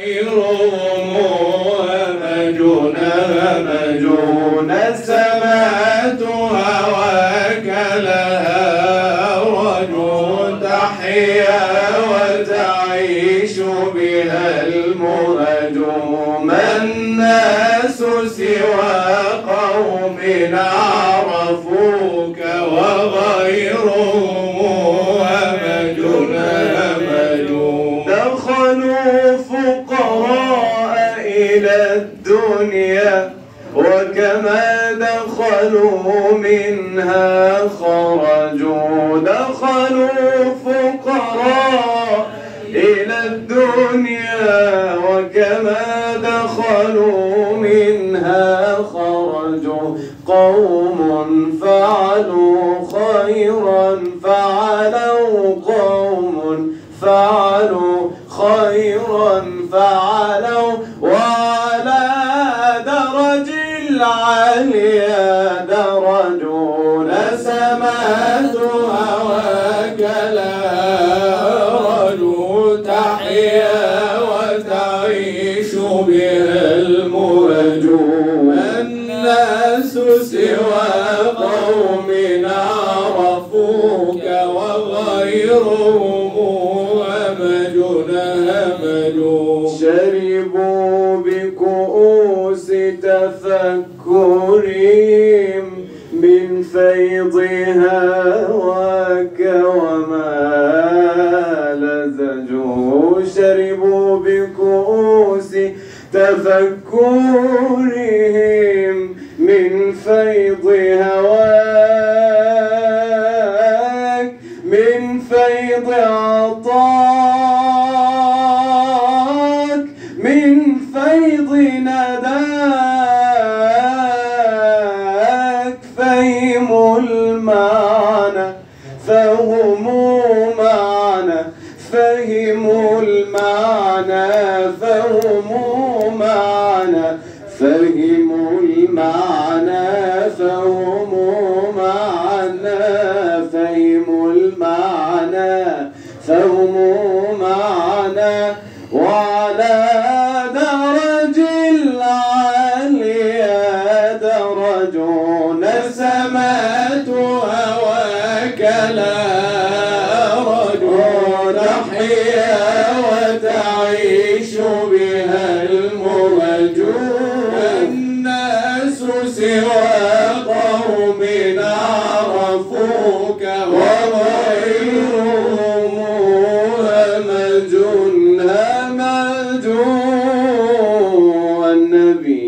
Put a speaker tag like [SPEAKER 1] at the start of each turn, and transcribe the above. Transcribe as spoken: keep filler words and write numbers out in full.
[SPEAKER 1] وغيرهم همج همج السماء هواك لها رجل تحيا وتعيش بها المهج ما الناس سوى قوم عرفوك وغيرهم همج همج دخلوا فقراء إلى الدنيا وكما دخلوا منها خرجوا دخلوا فقراء إلى الدنيا وكما دخلوا منها خرجوا قوم فعلوا خيرا فعلوا قوم فعلوا خيرا فعلوا وعلى درج العليا درجون سمات هواك لا رجل تحيا وتعيش بها المهج الناس سوى قوم عرفوك وغيرهم همج همج شربوا بكؤوس تفكرهم من فيض هواك وما لزجوا شربوا بكؤوس تفكرهم من فيض هواك من فيض عطاك من فيض نداك فهموا المعنى فهموا معنى فهموا المعنى فهموا معنى فهموا المعنى فهموا معنى فهموا المعنى فهموا معنى وعلى درج العليا درجون سمات هواك لا رجل تحيا وتعيش بها المهج الناس سوى قوم عرفوك وغيرهم همج همج النبي